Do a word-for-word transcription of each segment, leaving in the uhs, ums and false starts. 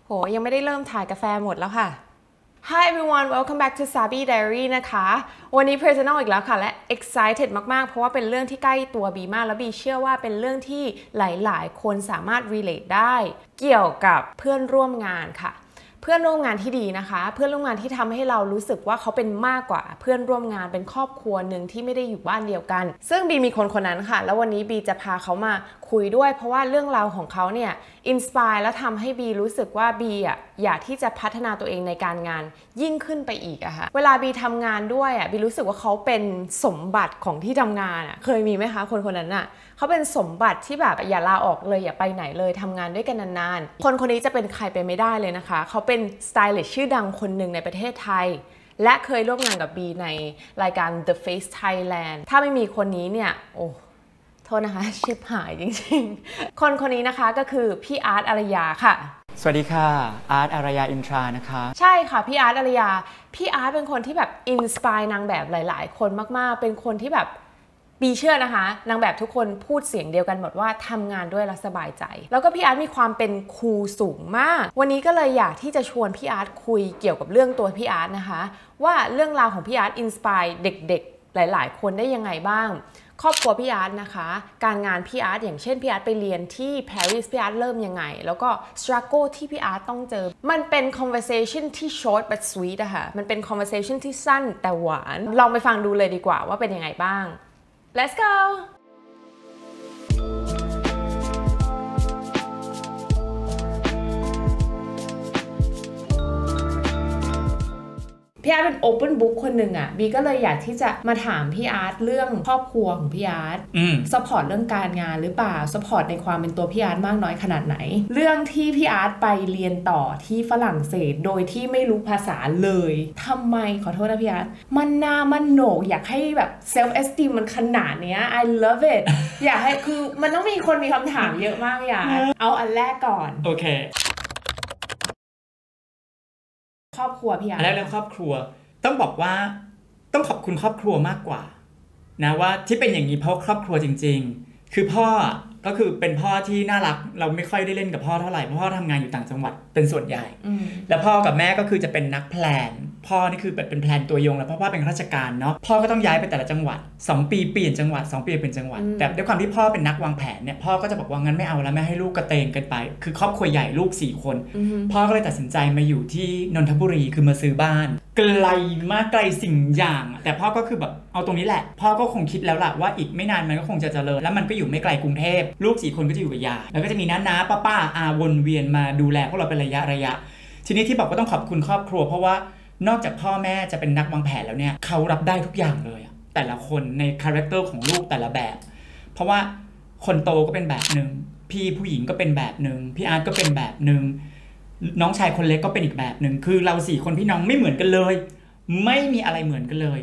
โหยังไม่ได้เริ่มถ่ายกาแฟหมดแล้วค่ะ Hi everyone welcome back to Sabi Diary นะคะวันนี้ Personal อีกแล้วค่ะและ excited มากๆเพราะว่าเป็นเรื่องที่ใกล้ตัวบีมากและบีเชื่อว่าเป็นเรื่องที่หลายๆคนสามารถ relate ได้เกี่ยวกับเพื่อนร่วมงานค่ะเพื่อนร่วมงานที่ดีนะคะเพื่อนร่วมงานที่ทำให้เรารู้สึกว่าเขาเป็นมากกว่าเพื่อนร่วมงานเป็นครอบครัวหนึ่งที่ไม่ได้อยู่บ้านเดียวกันซึ่งบีมีคนคนนั้นค่ะแล้ววันนี้บีจะพาเขามาคุยด้วยเพราะว่าเรื่องราวของเขาเนี่ยอินสปายและทำให้บีรู้สึกว่าบีอ่ะอยากที่จะพัฒนาตัวเองในการงานยิ่งขึ้นไปอีกอะค่ะเวลาบีทำงานด้วยอะบีรู้สึกว่าเขาเป็นสมบัติของที่ทำงานอะเคยมีไหมคะคนคนนั้นอะเขาเป็นสมบัติที่แบบอย่าลาออกเลยอย่าไปไหนเลยทำงานด้วยกันนานๆคนคนนี้จะเป็นใครไปไม่ได้เลยนะคะเขาเป็นสไตลิสต์ชื่อดังคนหนึ่งในประเทศไทยและเคยร่วมงานกับบีในรายการ The Face Thailand ถ้าไม่มีคนนี้เนี่ยโอ้โทษนะคะชิบหายจริงๆคนคนนี้นะคะก็คือพี่อาร์ตอารยาค่ะสวัสดีค่ะอาร์ตอารยาอินทรานะคะใช่ค่ะพี่อาร์ตอารยาพี่อาร์ตเป็นคนที่แบบอินสปายนางแบบหลายๆคนมากๆเป็นคนที่แบบบีเชื่อนะคะนางแบบทุกคนพูดเสียงเดียวกันหมดว่าทำงานด้วยแล้วสบายใจแล้วก็พี่อาร์ตมีความเป็นคูลสูงมากวันนี้ก็เลยอยากที่จะชวนพี่อาร์ตคุยเกี่ยวกับเรื่องตัวพี่อาร์ตนะคะว่าเรื่องราวของพี่อาร์ตอินสปายเด็กๆหลายๆคนได้ยังไงบ้างครอบครัวพี่อาร์ตนะคะการงานพี่อาร์ตอย่างเช่นพี่อาร์ตไปเรียนที่ปารีสพี่อาร์ตเริ่มยังไงแล้วก็ struggle ที่พี่อาร์ตต้องเจอมันเป็น conversation ที่ short but sweet อะค่ะมันเป็น conversation ที่สั้นแต่หวานลองไปฟังดูเลยดีกว่าว่าเป็นยังไงบ้าง let's goพี่อาร์ตเป็น open book คนหนึ่งอ่ะบีก็เลยอยากที่จะมาถามพี่อาร์ตเรื่องครอบครัวของพี่อาร์ตซัพพอร์ตเรื่องการงานหรือเปล่าซัพพอร์ตในความเป็นตัวพี่อาร์ตมากน้อยขนาดไหนเรื่องที่พี่อาร์ตไปเรียนต่อที่ฝรั่งเศสโดยที่ไม่รู้ภาษาเลยทำไมขอโทษนะพี่อาร์ตมันน่ามันโหนกอยากให้แบบ self esteem มันขนาดเนี้ย I love it อยากให้คือมันต้องมีคนมีคำถามเยอะมากอยากเอาอันแรกก่อนโอเคครอบครัวพี่อาร์ตแล้วเรื่องครอบครัวต้องบอกว่าต้องขอบคุณครอบครัวมากกว่านะว่าที่เป็นอย่างนี้เพราะครอบครัวจริงๆคือพ่อก็คือเป็นพ่อที่น่ารักเราไม่ค่อยได้เล่นกับพ่อเท่าไหร่เพราะพ่อทำงานอยู่ต่างจังหวัดเป็นส่วนใหญ่แล้วพ่อกับแม่ก็คือจะเป็นนักแพลนพ่อนี่คือเป็นแพลนตัวยงแล้วเพราะว่าเป็นข้าราชการเนาะพ่อก็ต้องย้ายไปแต่ละจังหวัดสองปีเปลี่ยนจังหวัดสองปีเปลี่ยนจังหวัดแต่ด้วยความที่พ่อเป็นนักวางแผนเนี่ยพ่อก็จะบอกว่างั้นไม่เอาแล้วไม่ให้ลูกกระเตงกันไปคือครอบครัวใหญ่ลูกสี่คนพ่อก็เลยตัดสินใจมาอยู่ที่นนทบุรีคือมาซื้อบ้านไกลมากไกลสิ่งอย่างแต่พ่อก็คือแบบเอาตรงนี้แหละพ่อก็คงคิดแล้วล่ะว่าอีกไม่นานมันก็คงจะเจริญแล้วมันก็อยู่ไม่ไกลกรุงเทพลูกสี่คนก็จะอยู่กับยายแล้วก็จะมีน้าน้าป้าป้าอาวนเวียนมาดูแลพวกเราเป็นระยะระยะทีนี้ที่บอกว่าต้องขอบคุณครอบครัวเพราะว่านอกจากพ่อแม่จะเป็นนักวางแผนแล้วเนี่ยเขารับได้ทุกอย่างเลยแต่ละคนในคาแรคเตอร์ของลูกแต่ละแบบเพราะว่าคนโตก็เป็นแบบนึงพี่ผู้หญิงก็เป็นแบบนึงพี่อาร์ตก็เป็นแบบนึงน้องชายคนเล็กก็เป็นอีกแบบนึงคือเราสี่คนพี่น้องไม่เหมือนกันเลยไม่มีอะไรเหมือนกันเลย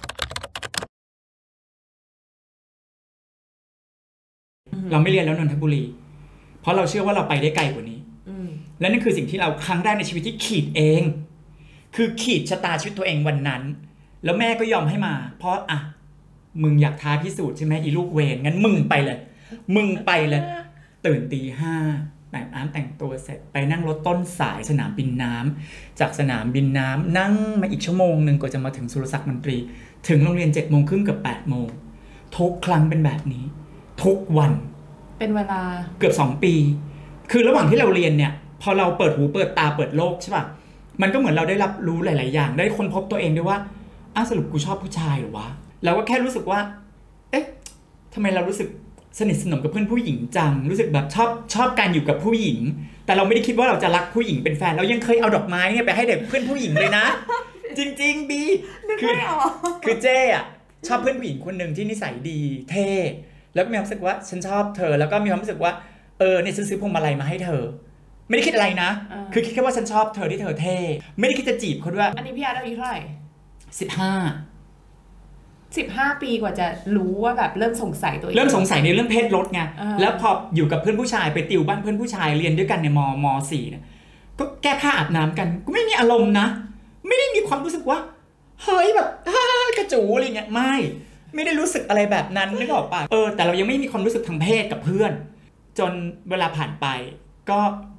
เราไม่เรียนแล้วนนทบุรีเพราะเราเชื่อว่าเราไปได้ไกลกว่านี้และนั่นคือสิ่งที่เราครั้งแรกในชีวิตที่ขีดเองคือขีดชะตาชีวิตตัวเองวันนั้นแล้วแม่ก็ยอมให้มาเพราะอ่ะมึงอยากท้าพิสูจน์ใช่ไหมอีลูกเวรงั้นมึงไปเลยมึงไปเลยตื่นตีห้าแต่งอ้ามแต่งตัวเสร็จไปนั่งรถต้นสายสนามบินน้ำจากสนามบินน้ำนั่งมาอีกชั่วโมงหนึ่งก็จะมาถึงสุรศักดิ์มนตรีถึงโรงเรียนเจ็ดโมงครึ่งกับแปดโมงทุกครั้งเป็นแบบนี้ทุกวันเป็นเวลาเกือบสองปีคือระหว่างที่เราเรียนเนี่ยพอเราเปิดหูเปิดตาเปิดโลกใช่ป่ะมันก็เหมือนเราได้รับรู้หลายๆอย่างได้ค้นพบตัวเองด้วยว่าอ้าวสรุปกูชอบผู้ชายหรือวะเราก็แค่รู้สึกว่าเอ๊ะทำไมเรารู้สึกสนิทสนมกับเพื่อนผู้หญิงจังรู้สึกแบบชอบชอบการอยู่กับผู้หญิงแต่เราไม่ได้คิดว่าเราจะรักผู้หญิงเป็นแฟนเรายังเคยเอาดอกไม้เนี่ยไปให้เด็กเพื่อนผู้หญิงเลยนะ จริงๆบีคือคือเจ้อะชอบเพื่อนผู้หญิงคนหนึ่งที่นิสัยดีเท่แล้วมีความรู้สึกว่าฉันชอบเธอแล้วก็มีความรู้สึกว่าเออเนี่ยฉันซื้อพวงมาลัยมาให้เธอไม่ได้คิดอะไรนะคือคิดแค่ว่าฉันชอบเธอที่เธอเท่ไม่ได้คิดจะจีบเขาด้วยอันนี้พี่อาร์ตอายุเท่าไหร่สิบห้าสิบห้าปีกว่าจะรู้ว่าแบบเริ่มสงสัยตัวเองเริ่มสงสัยในเรื่องเพศลดไงแล้วพออยู่กับเพื่อนผู้ชายไปติวบ้านเพื่อนผู้ชายเรียนด้วยกันในมมสี่เนี่ยก็แก้ผ้าอาบน้ำกันก็ไม่มีอารมณ์นะไม่ได้มีความรู้สึกว่าเฮ้ยแบบฮ่ากระจูอะไรเงี้ยไม่ไม่ได้รู้สึกอะไรแบบนั้นนึกออกป่ะเออแต่เรายังไม่มีความรู้สึกทางเพศกับเพื่อนจนเวลาผ่านไปก็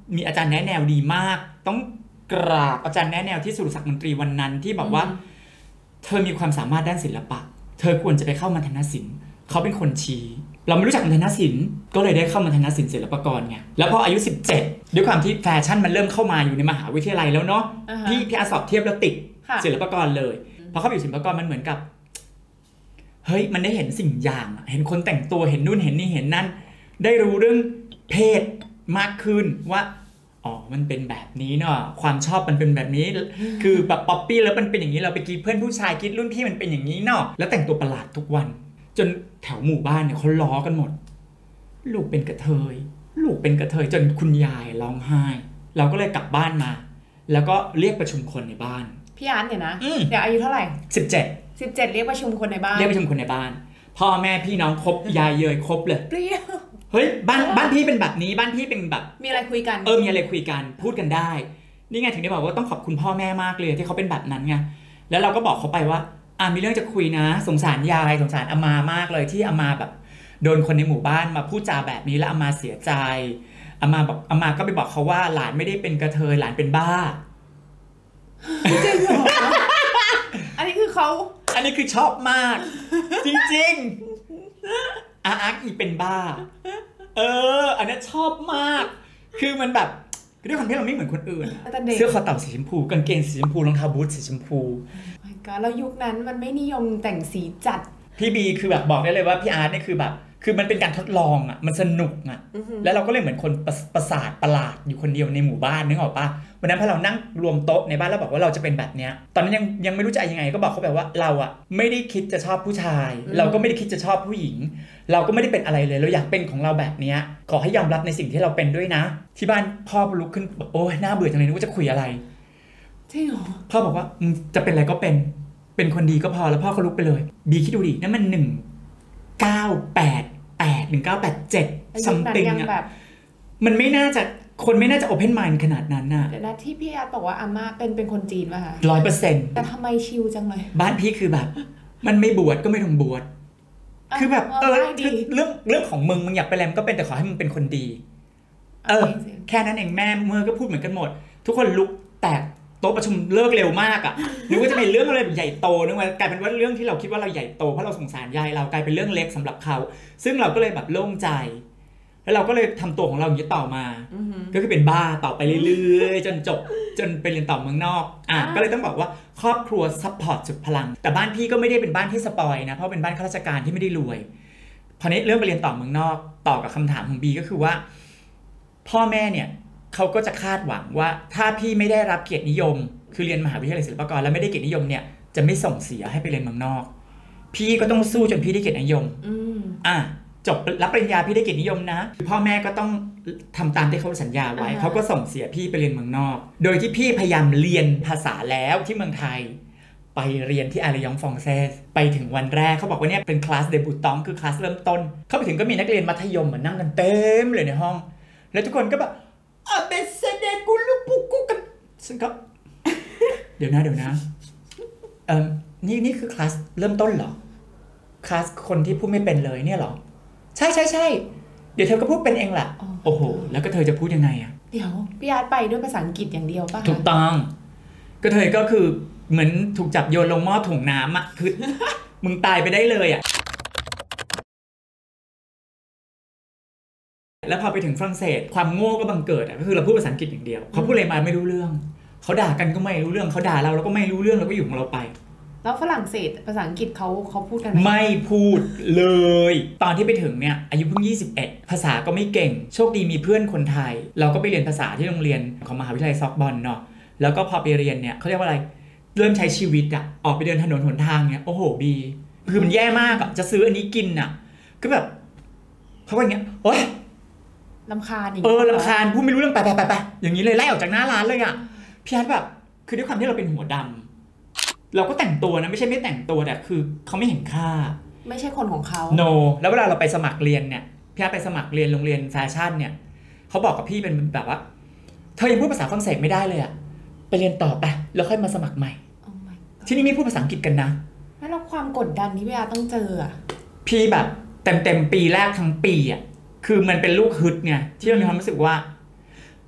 มีอาจารย์แนะแนวดีมากต้องกราบอาจารย์แนะแนวที่สุรศักดิ์มนตรีวันนั้นที่บอกว่าเธอมีความสามารถด้านศิลปะเธอควรจะไปเข้ามัณฑนศิลป์เขาเป็นคนชี้เราไม่รู้จักมัณฑนศิลป์ก็เลยได้เข้ามัณฑนศิลป์ศิลปากรไงแล้วพออายุสิบเจ็ดด้วยความที่แฟชั่นมันเริ่มเข้ามาอยู่ในมหาวิทยาลัยแล้วเนาะ uh-huh. พี่พี่อาสอบเทียบแล้วติดศิลปากรเลยพอเข้าไปอยู่ศิลปากรมันเหมือนกับเฮ้ยมันได้เห็นสิ่งอย่างเห็นคนแต่งตัวเห็นนู่นเห็นนี่เห็นนั่นได้รู้เรื่องเพศมากขึ้นว่าอ๋อมันเป็นแบบนี้เนาะความชอบมันเป็นแบบนี้คือแบบป๊อปปี้แล้วมันเป็นอย่างนี้เราไปกีดเพื่อนผู้ชายกีดรุ่นพี่มันเป็นอย่างนี้เนาะแล้วแต่งตัวประหลาดทุกวันจนแถวหมู่บ้านเนี่ยเขาล้อกันหมดลูกเป็นกระเทยลูกเป็นกระเทยจนคุณยายร้องไห้เราก็เลยกลับบ้านมาแล้วก็เรียกประชุมคนในบ้านพี่อาร์ตเนี่ยนะเดี๋ยวอายุเท่าไหร่สิบเจ็ดสิบเจ็ดเรียกประชุมคนในบ้านเรียกประชุมคนในบ้านพ่อแม่พี่น้องครบยายเยยครบเลยเปรี้ยวเฮ้ยบ้านบ้านพี่เป็นแบบนี้บ้านพี่เป็นแบบมีอะไรคุยกันเออมีอะไรคุยกันพูดกันได้นี่ไงถึงได้บอกว่าต้องขอบคุณพ่อแม่มากเลยที่เขาเป็นแบบนั้นไงแล้วเราก็บอกเขาไปว่าอ่ามีเรื่องจะคุยนะสงสารยายสงสารอามามากเลยที่อามาแบบโดนคนในหมู่บ้านมาพูดจาแบบนี้แล้วอามาเสียใจอามาบอกอามาก็ไปบอกเขาว่าหลานไม่ได้เป็นกระเทยหลานเป็นบ้าจริงเหรออันนี้คือเขาอันนี้คือชอบมากจริงๆอาอาร์อีเป็นบ้าเอออันนี้ชอบมากคือมันแบบด้วยความที่เราไม่เหมือนคนอื่นเสื้อคอเต่าสีชมพูกางเกงสีชมพูรองเท้าบูทสีชมพูแล้วยุคนั้นมันไม่นิยมแต่งสีจัดพี่บีคือแบบบอกได้เลยว่าพี่อาร์ตนี่คือแบบคือมันเป็นการทดลองอ่ะมันสนุกอ่ะแล้วเราก็เลยเหมือนคนประสาทประหลาดอยู่คนเดียวในหมู่บ้านนึกออกปะวันนั้นพอเรานั่งรวมโต๊ะในบ้านแล้วบอกว่าเราจะเป็นแบบเนี้ยตอนนั้นยังยังไม่รู้จะยังไงก็บอกเขาแบบว่าเราอ่ะไม่ได้คิดจะชอบผู้ชายเราก็ไม่ได้คิดจะชอบผู้หญิงเราก็ไม่ได้เป็นอะไรเลยเราอยากเป็นของเราแบบเนี้ยขอให้ยอมรับในสิ่งที่เราเป็นด้วยนะที่บ้านพ่อลุกขึ้นโอ้ยน่าเบื่อจังเลยนึกว่าจะคุยอะไรจริงเหรอพ่อบอกว่าจะเป็นอะไรก็เป็นเป็นคนดีก็พอแล้วพ่อก็ลุกไปเลยบีคิดดูดินั่นมันหนึ่งเก้าแปดแปดหนึ่งเก้าแปดเจ็ดซัมติงอ่ะมันไม่น่าจะคนไม่น่าจะโอเพนไมน์ขนาดนั้นน่ะแต่นะที่พี่อาร์ตบอกว่าอาม่าเป็นเป็นคนจีนป่ะคะร้อยเปอร์เซ็นต์แต่ทำไมชิลจังเลยบ้านพี่คือแบบมันไม่บวชก็ไม่ต้องบวชคือแบบเออเรื่องเรื่องของมึงมึงอยากเป็นอะไรมึงก็เป็นแต่ขอให้มึงเป็นคนดีเออแค่นั้นเองแม่เมื่อก็พูดเหมือนกันหมดทุกคนลุกแตกโต๊ะประชุมเลิกเร็วมากอ่ะนึกว่าจะเป็นเรื่องอะไรใหญ่โตนึกว่ากลายเป็นว่าเรื่องที่เราคิดว่าเราใหญ่โตเพราะเราสงสารยายเรากลายเป็นเรื่องเล็กสำหรับเขาซึ่งเราก็เลยแบบโล่งใจแล้วเราก็เลยทำตัวของเราอย่างนี้ต่อมาก็คือเป็นบ้าต่อไปเรื่อยๆจนจบจนไปเรียนต่อเมืองนอกอ่ะก็เลยต้องบอกว่าครอบครัวซัพพอร์ตสุดพลังแต่บ้านพี่ก็ไม่ได้เป็นบ้านที่สปอยนะเพราะเป็นบ้านข้าราชการที่ไม่ได้รวยพอนี้เรื่องไปเรียนต่อเมืองนอกต่อกับคำถามของบีก็คือว่าพ่อแม่เนี่ยเขาก็จะคาดหวังว่าถ้าพี่ไม่ได้รับเกียรตินิยมคือเรียนมหาวิทยาลัยศิลปากรแล้วไม่ได้เกียรตินิยมเนี่ยจะไม่ส่งเสียให้ไปเรียนเมืองนอกพี่ก็ต้องสู้จนพี่ได้เกียรตินิยมอ่ะจบรับปริญญาพี่ได้เกียรตินิยมนะพ่อแม่ก็ต้องทำตามที่เขาสัญญาไว้เขาก็ส่งเสียพี่ไปเรียนเมืองนอกโดยที่พี่พยายามเรียนภาษาแล้วที่เมืองไทยไปเรียนที่อารียองฟองเซสไปถึงวันแรกเขาบอกว่าเนี่ยเป็นคลาสเดบูตองคือคลาสเริ่มต้นเข้าไปถึงก็มีนักเรียนมัธยมมานั่งกันเต็มเลยในห้องแล้วทุกคนก็แบบอาเบสเดกูลูปุกุกันซึ่งก็เดี๋ยวนะเดี๋ยวนะเอ่อนี่นี่คือคลาสเริ่มต้นเหรอคลาสคนที่พูดไม่เป็นเลยเนี่ยเหรอใช่ใช่ใช่เดี๋ยวเธอก็พูดเป็นเองแหละโอ้โหแล้วก็เธอจะพูดยังไงอ่ะเดี๋ยวพี่อาร์ตไปด้วยภาษาอังกฤษอย่างเดียวป่ะถูกต้องก็เธอก็คือเหมือนถูกจับโยนลงหม้อถุงน้ำอ่ะคือมึงตายไปได้เลยอ่ะแล้วพอไปถึงฝรั่งเศสความโง่ก็บังเกิดอ่ะก็คือเราพูดภาษาอังกฤษอย่างเดียวเขาพูดอะไรมาไม่รู้เรื่องเขาด่ากันก็ไม่รู้เรื่องเขาด่าเราเราก็ไม่รู้เรื่องเราก็อยู่ของเราไปแล้วฝรั่งเศสภาษาอังกฤษเขาเขาพูดกันไหมไม่พูดเลยตอนที่ไปถึงเนี่ยอายุเพิ่งยี่สิบเอ็ดภาษาก็ไม่เก่งโชคดีมีเพื่อนคนไทยเราก็ไปเรียนภาษาที่โรงเรียนของมหาวิทยาลัยซอกบอนเนาะแล้วก็พอไปเรียนเนี่ยเขาเรียกว่าอะไรเริ่มใช้ชีวิตอะออกไปเดินถนนหนทางเนี่ยโอ้โหบีคือมันแย่มากอะจะซื้ออันนี้กินอะก็แบบเขาว่าอย่างเงี้ยโอ๊ยรำคาญอย่างเออรำคาญพูดไม่รู้เรื่องไปไปไปไปอย่างนี้เลยไล่ออกจากหน้าร้านเลยอะพี่อาร์ตแบบคือด้วยความที่เราเป็นหัวดำเราก็แต่งตัวนะไม่ใช่ไม่แต่งตัวแต่คือเขาไม่เห็นค่าไม่ใช่คนของเขา no แล้วเวลาเราไปสมัครเรียนเนี่ยพี่อาร์ตไปสมัครเรียนโรงเรียนแฟชั่นเนี่ยเขาบอกกับพี่เป็นแบบว่าเธอยังพูดภาษาฝรั่งเศสไม่ได้เลยอะไปเรียนต่อไปแล้วค่อยมาสมัครใหม่ oh ที่นี่ไม่พูดภาษาอังกฤษกันนะแล้วเราความกดดันที่พี่อาร์ตต้องเจออะพี่แบบเต็มเต็มปีแรกทั้งปีอะคือมันเป็นลูกฮึดไงที่เรามีความรู้สึกว่า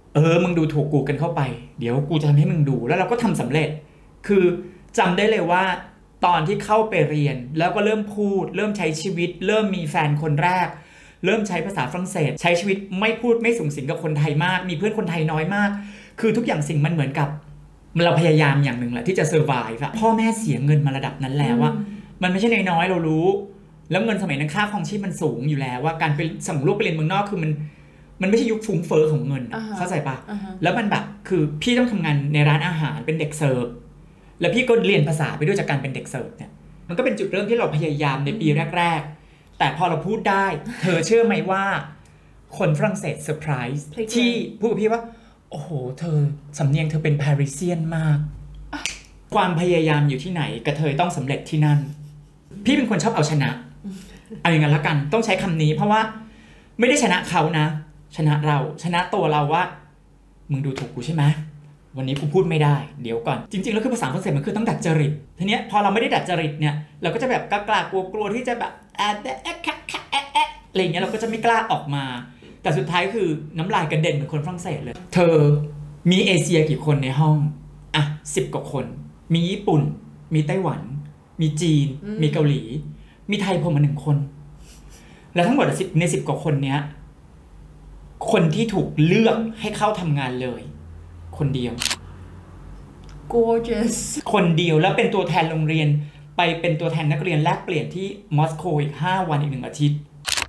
เออมึงดูถูกกูกันเข้าไปเดี๋ยวกูจะทำให้มึงดูแล้วเราก็ทำสำเร็จคือจำได้เลยว่าตอนที่เข้าไปเรียนแล้วก็เริ่มพูดเริ่มใช้ชีวิตเริ่มมีแฟนคนแรกเริ่มใช้ภาษาฝรั่งเศสใช้ชีวิตไม่พูดไม่สูงสิงกับคนไทยมากมีเพื่อนคนไทยน้อยมากคือทุกอย่างสิ่งมันเหมือนกับเราพยายามอย่างหนึ่งแหละที่จะเซอร์ไวฟ์พ่อแม่เสียเงินมาระดับนั้นแล้วว่ามันไม่ใช่น้อยๆเรารู้แล้วเงินสมัยนั้นค่าครองชีพมันสูงอยู่แล้วว่าการไปส่งลูกไปเรียนเมืองนอกคือมันมันไม่ใช่ยุคฟุ้งเฟ้อของเงิน uh-huh. เข้าใจปะ uh-huh. แล้วมันแบบคือพี่ต้องทำงานในร้านอาหารเป็นเด็กเสิร์ฟแล้วพี่ก็เรียนภาษาไปด้วยจากการเป็นเด็กเสิร์ฟเนี่ยมันก็เป็นจุดเริ่มที่เราพยายามในปีแรกๆแต่พอเราพูดได้เธอเชื่อไหมว่าคนฝรั่งเศสเซอร์ไพรส์ที่พูดกับพี่ว่าโอ้โหเธอสำเนียงเธอเป็นปารีเซียนมากความพยายามอยู่ที่ไหนกระเทยต้องสำเร็จที่นั่นพี่เป็นคนชอบเอาชนะเอาอย่างนั้นละกันต้องใช้คำนี้เพราะว่าไม่ได้ชนะเขานะชนะเราชนะตัวเราว่ามึงดูถูกกูใช่ไหมวันนี้กูพูดไม่ได้เดี๋ยวก่อนจริงๆแล้วคือภาษาฝรั่งเศสมันคือต้องดัดจริตทีเนี้ยพอเราไม่ได้ดัดจริตเนี่ยเราก็จะแบบกล้ากลัวกลัวที่จะแบบแอะแอะแคะแคะแอะแอะอะไรอย่างเงี้ยเราก็จะไม่กล้าออกมาแต่สุดท้ายคือน้ำลายกระเด็นเหมือนคนฝรั่งเศสเลยเธอมีเอเชียกี่คนในห้องอ่ะสิบกว่าคนมีญี่ปุ่นมีไต้หวันมีจีนมีเกาหลีมีไทยผมมาหนึ่งคนแล้วทั้งหมดในสิบกว่าคนเนี้ยคนที่ถูกเลือกให้เข้าทำงานเลยคนเดียว gorgeous คนเดียวแล้วเป็นตัวแทนโรงเรียนไปเป็นตัวแทนนักเรียนแลกเปลี่ยนที่มอสโกอีกห้าวันอีกหนึ่งอาทิตย์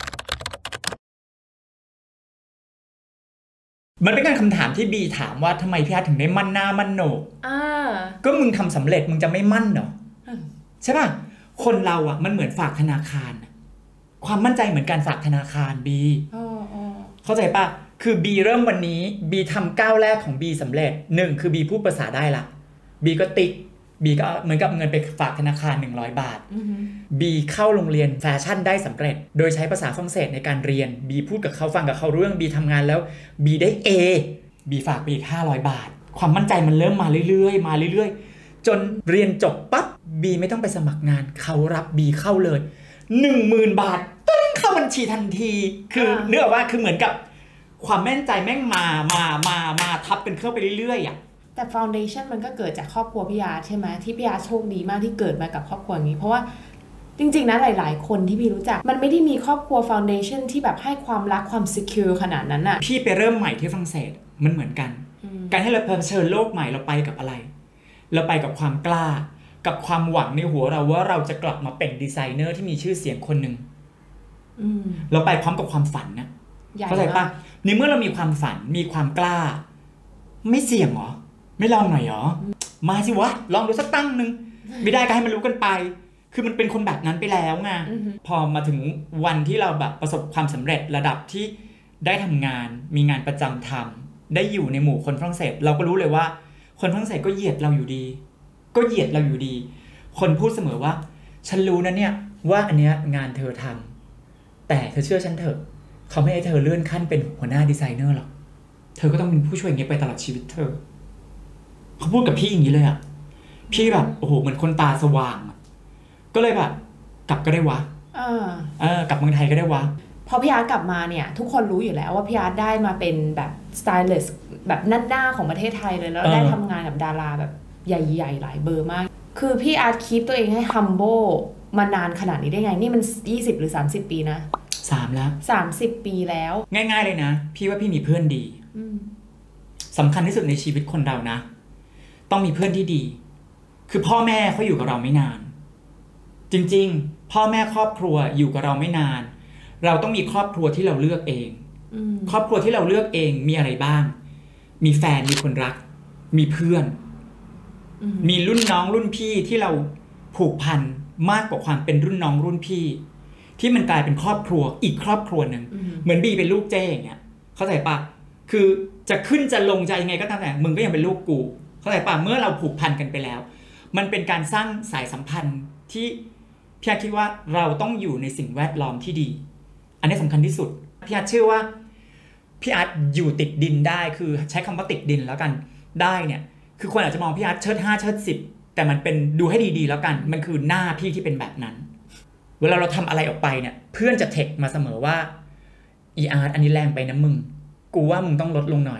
มันเป็นการคำถามที่บีถามว่าทำไมพี่อาร์ตถึงได้มั่นหน้ามั่นโหนกอ่าก็มึงทำสำเร็จมึงจะไม่มั่นเหรอใช่ป่ะคนเราอ่ะมันเหมือนฝากธนาคารความมั่นใจเหมือนการฝากธนาคารบีเข้าใจป่ะคือบีเริ่มวันนี้บีทำก้าวแรกของบีสำเร็จหนึ่งคือบีพูดภาษาได้ละบีก็ติ๊กบีก็เหมือนกับเงินไปฝากธนาคารหนึ่งร้อยบาทบีเข้าโรงเรียนแฟชั่นได้สำเร็จโดยใช้ภาษาฝรั่งเศสในการเรียนบีพูดกับเขาฟังกับเขาเรื่องบีทำงานแล้วบีได้ A บีฝากไปอีกห้าร้อยบาทความมั่นใจมันเริ่มมาเรื่อยๆมาเรื่อยๆจนเรียนจบปั๊บบีไม่ต้องไปสมัครงานเขารับบีเข้าเลย หนึ่งหมื่น บาทตึ้งเข้าบัญชีทันทีคือเนื่องว่าคือเหมือนกับความแม่นใจแม่งมามามามาทับกันเข้าไปเรื่อยๆอ่ะแต่ foundation มันก็เกิดจากครอบครัวพี่อาร์ตใช่ไหมที่พี่อาร์ตโชคดีมากที่เกิดมากับครอบครัวอย่างนี้เพราะว่าจริงๆนะหลายๆคนที่พี่รู้จักมันไม่ได้มีครอบครัว foundation ที่แบบให้ความรักความ secure ขนาดนั้นน่ะพี่ไปเริ่มใหม่ที่ฝรั่งเศสมันเหมือนกันการให้เราเผชิญโลกใหม่เราไปกับอะไรเราไปกับความกล้ากับความหวังในหัวเราว่าเราจะกลับมาเป็นดีไซเนอร์ที่มีชื่อเสียงคนหนึ่งเราไปพร้อมกับความฝันนะเข้าใจปะในเมื่อเรามีความฝันมีความกล้าไม่เสี่ยงหรอไม่ลองหน่อยหรอมาสิวะลองดูสักตั้งนึงไม่ได้ก็ให้มันรู้กันไปคือมันเป็นคนแบบนั้นไปแล้วไงพอมาถึงวันที่เราแบบประสบความสำเร็จระดับที่ได้ทำงานมีงานประจำทำได้อยู่ในหมู่คนฝรั่งเศสเราก็รู้เลยว่าคนฝรั่งเศสก็เหยียดเราอยู่ดีก็เหยียดเราอยู่ดีคนพูดเสมอว่าฉันรู้นะเนี่ยว่าอันเนี้ยงานเธอทำแต่เธอเชื่อฉันเถอะเขาไม่ให้เธอเลื่อนขั้นเป็นหัวหน้าดีไซเนอร์หรอกเธอก็ต้องเป็นผู้ช่วยอย่างเงี้ยไปตลอดชีวิตเธอเขาพูดกับพี่อย่างนี้เลยอ่ะพี่แบบโอ้โหเหมือนคนตาสว่างก็เลยแบบกลับก็ได้วะเออเออกลับเมืองไทยก็ได้วะพอพี่อาร์ตกลับมาเนี่ยทุกคนรู้อยู่แล้วว่าพี่อาร์ตได้มาเป็นแบบสไตลิสต์แบบหน้าของประเทศไทยเลยแล้วได้ทำงานกับดาราแบบใหญ่ๆหลายเบอร์มากคือพี่อาร์ตคีปตัวเองให้ humble มานานขนาดนี้ได้ไงนี่มันยี่สิบหรือสามสิบปีนะสามแล้วสามสิบปีแล้วง่ายๆเลยนะพี่ว่าพี่มีเพื่อนดีสำคัญที่สุดในชีวิตคนเรานะต้องมีเพื่อนที่ดีคือพ่อแม่เขาอยู่กับเราไม่นานจริงๆพ่อแม่ครอบครัวอยู่กับเราไม่นานเราต้องมีครอบครัวที่เราเลือกเองครอบครัวที่เราเลือกเองมีอะไรบ้างมีแฟนมีคนรักมีเพื่อนมีรุ่นน้องรุ่นพี่ที่เราผูกพันมากกว่าความเป็นรุ่นน้องรุ่นพี่ที่มันกลายเป็นครอบครัวอีกครอบครัวหนึ่งเหมือนบีเป็นลูกเจ้อย่างเงี้ยเข้าใจปะคือจะขึ้นจะลงใจยังไงก็ตามแต่มึงก็ยังเป็นลูกกูเข้าใจปะเมื่อเราผูกพันกันไปแล้วมันเป็นการสร้างสายสัมพันธ์ที่พี่อาร์ตคิดว่าเราต้องอยู่ในสิ่งแวดล้อมที่ดีอันนี้สำคัญที่สุดพี่อาร์ตเชื่อว่าพี่อาร์ตอยู่ติดดินได้คือใช้คำว่าติดดินแล้วกันได้เนี่ยคือคนอาจจะมองพี่อาร์ตเชิดห้าเชิดสิบแต่มันเป็นดูให้ดีๆแล้วกันมันคือหน้าพี่ที่เป็นแบบนั้นเวลาเราทำอะไรออกไปเนี่ยเพื่อนจะเทคมาเสมอว่าอีอาร์ตอันนี้แรงไปนะมึงกูว่ามึงต้องลดลงหน่อย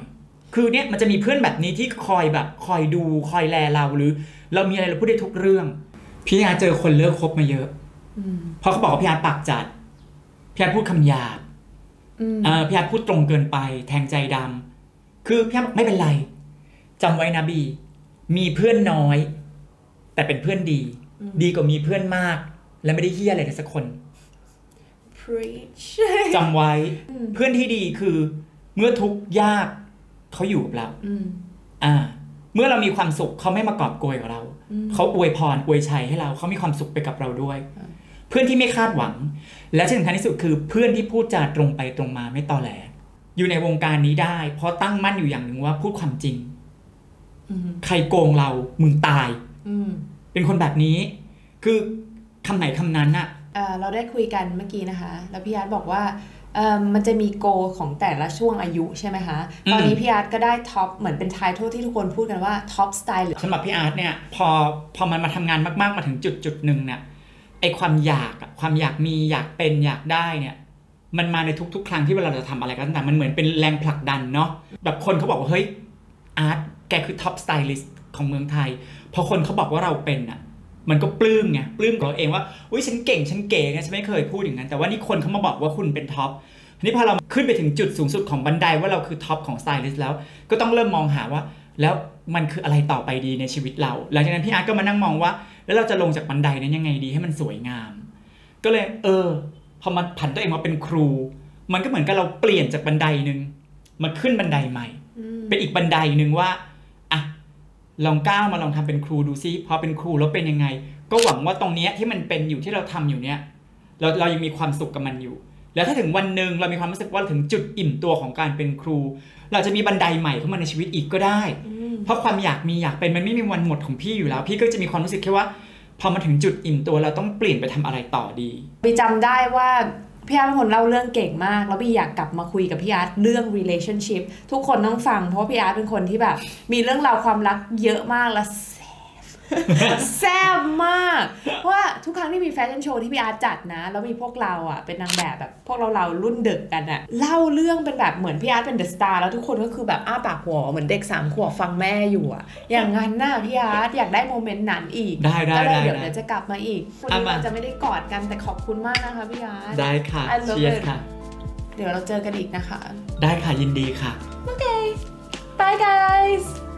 คือเนี่ยมันจะมีเพื่อนแบบนี้ที่คอยแบบคอยดูคอยแลเราหรือเรามีอะไรเราพูดได้ทุกเรื่องพี่อาร์เจอคนเลิกคบมาเยอะเพราะเขาบอกว่าพี่อาร์ปากจัดพี่อาร์พูดคำหยาบเออพี่อาร์พูดตรงเกินไปแทงใจดำคือพี่อาร์บอกไม่เป็นไรจำไว้นะบีมีเพื่อนน้อยแต่เป็นเพื่อนดีดีกว่ามีเพื่อนมากและไม่ได้เหี้ยอะไรเลยสักคน preach จำไว้เพื่อนที่ดีคือเมื่อทุกข์ยากเขาอยู่กับเราอ่าเมื่อเรามีความสุขเขาไม่มากอบโกยกับเราเขาอวยพรอวยชัยให้เราเขามีความสุขไปกับเราด้วยเพื่อนที่ไม่คาดหวังและที่สำคัญที่สุดคือเพื่อนที่พูดจาตรงไปตรงมาไม่ตอแหลอยู่ในวงการนี้ได้เพราะตั้งมั่นอยู่อย่างหนึ่งว่าพูดความจริงใครโกงเรามึงตายเป็นคนแบบนี้คือคำไหนคำนั้นอะเราได้คุยกันเมื่อกี้นะคะแล้วพี่อาร์ตบอกว่ามันจะมีโกของแต่ละช่วงอายุใช่ไหมคะตอนนี้พี่อาร์ตก็ได้ท็อปเหมือนเป็นไททอลที่ทุกคนพูดกันว่าท็อปสไตล์สำหรับพี่อาร์ตเนี่ยพอพอมันมาทำงานมากๆมาถึงจุดจุดหนึ่งเนี่ยไอความอยากความอยากมีอยากเป็นอยากได้เนี่ยมันมาในทุกๆครั้งที่เวลาเราจะทำอะไรก็ตามมันเหมือนเป็นแรงผลักดันเนาะแบบคนเขาบอกว่าเฮ้ยอาร์ตแกคือท็อปสไตลิสต์ของเมืองไทยพอคนเขาบอกว่าเราเป็นอะมันก็ปลื้มไงปลื้มกับเราเองว่าอุ้ยฉันเก่งฉันเก๋ไงฉันไม่เคยพูดอย่างนั้นแต่ว่านี่คนเขามาบอกว่าคุณเป็นท็อปทีนี้พอเราขึ้นไปถึงจุดสูงสุดของบันไดว่าเราคือท็อปของสไตลิสต์แล้วก็ต้องเริ่มมองหาว่าแล้วมันคืออะไรต่อไปดีในชีวิตเราหลังจากนั้นพี่อาร์ตก็มานั่งมองว่าแล้วเราจะลงจากบันไดนั้นยังไงดีให้มันสวยงามก็เลยเออพอมาผันตัวเองมาเป็นครูมันก็เหมือนกับเราเปลี่ยนจากบันไดนึงมาขึ้นบันไดใหม่เป็นอีกบันไดนึงว่าอ่ะลองก้าวมาลองทำเป็นครูดูซิพอเป็นครูแล้วเป็นยังไงก็หวังว่าตรงนี้ที่มันเป็นอยู่ที่เราทำอยู่เนี้ยเราเรายังมีความสุขกับมันอยู่แล้วถ้าถึงวันหนึ่งเรามีความรู้สึกว่าถึงจุดอิ่มตัวของการเป็นครูเราจะมีบันไดใหม่เข้ามาในชีวิตอีกก็ได้เพราะความอยากมีอยากเป็นมันไม่มีวันหมดของพี่อยู่แล้วพี่ก็จะมีความรู้สึกแค่ว่าพอมาถึงจุดอิ่มตัวเราต้องเปลี่ยนไปทำอะไรต่อดีบีจำได้ว่าพี่อาร์ตเป็นคนเล่าเรื่องเก่งมากแล้วบีอยากกลับมาคุยกับพี่อาร์ตเรื่อง relationship ทุกคนต้องฟังเพราะพี่อาร์ตเป็นคนที่แบบมีเรื่องราวความรักเยอะมากและแซ่บมากเพราะว่าทุกครั้งที่มีแฟชั่นโชว์ที่พี่อาร์ตจัดนะแล้วมีพวกเราอ่ะเป็นนางแบบแบบพวกเราเรารุ่นเด็กกันอ่ะเล่าเรื่องเป็นแบบเหมือนพี่อาร์ตเป็นเดอะสตาร์แล้วทุกคนก็คือแบบอ้าปากหัวเหมือนเด็กสามขวบฟังแม่อยู่อ่ะอย่างงั้นน่ะพี่อาร์ตอยากได้โมเมนต์นั้นอีกได้ได้ได้เดี๋ยวเดี๋ยวจะกลับมาอีกวันนี้เราจะไม่ได้กอดกันแต่ขอบคุณมากนะคะพี่อาร์ตได้ค่ะเชียร์ค่ะเดี๋ยวเราเจอกันอีกนะคะได้ค่ะยินดีค่ะโอเค bye guys